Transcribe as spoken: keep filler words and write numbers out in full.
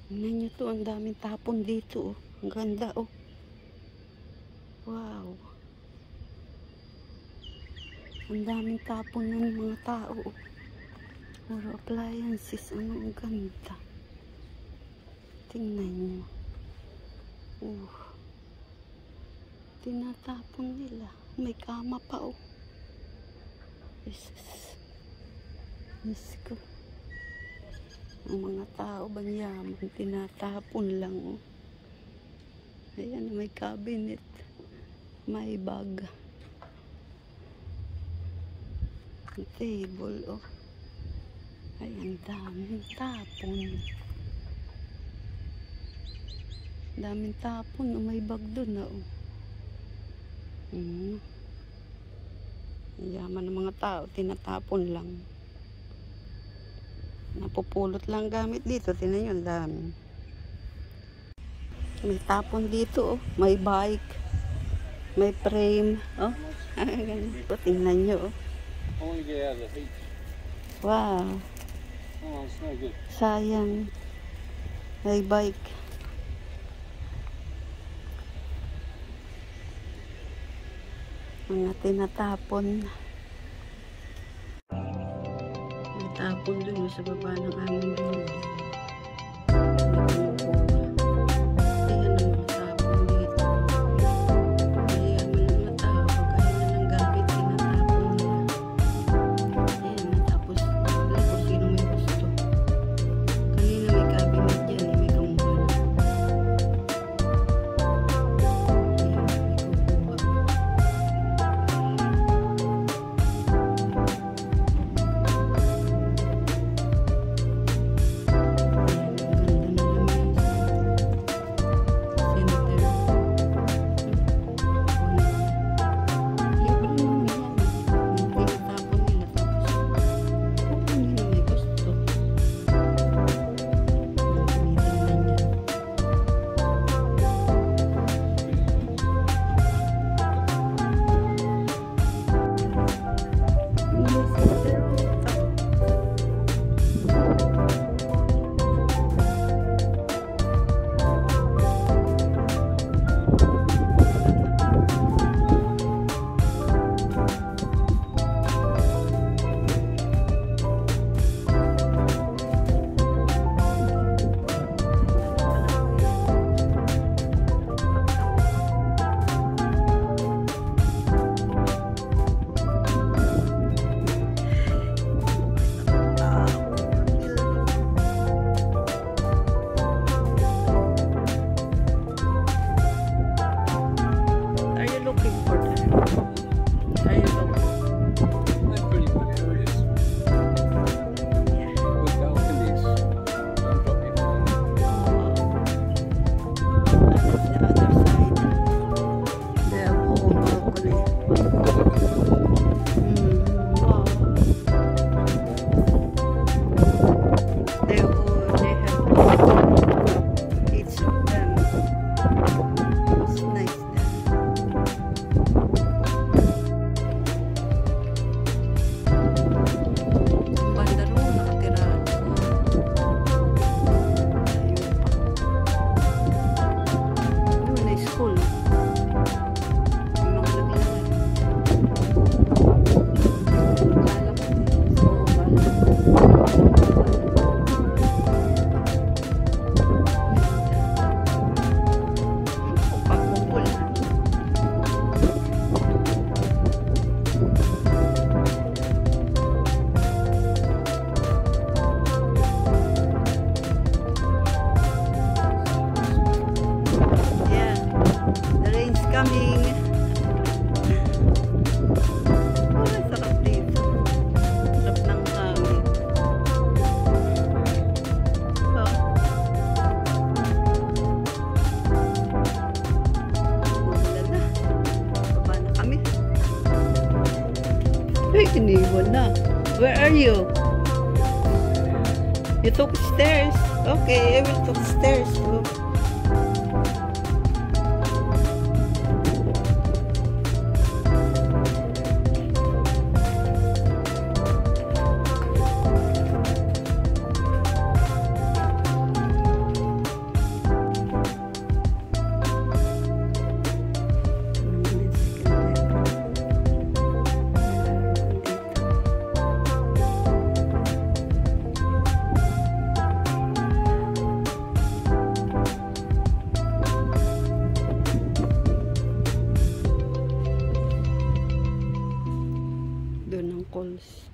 Tingnan nyo to, ang daming tapon dito. Oh. Ang ganda, oh. Wow. Ang daming tapon ng mga tao. Oh. Puro appliances. Ano, ang ganda. Tingnan nyo. Uh. Tinatapon nila. May kama pa, oh. Jesus. Diyos ko. Ang mga tao banyaman, tinatapon lang, oh. Ayan, may cabinet. May bag. Ang table, oh. Ayan, daming tapon. Daming tapon, oh. May bag dun, oh. Hmm. Yaman ng mga tao, tinatapon lang. Napupulot lang gamit dito. Tingnan nyo, ang dami. May tapon dito, oh. May bike. May frame. Oh, ah, ganito. Tingnan nyo, oh. Wow. Sayang. May bike. Mga tinatapon. May tapon dun sa baba ng aming building. Iniwan na. Where are you? You took stairs. Okay, I will took stairs too. Falls.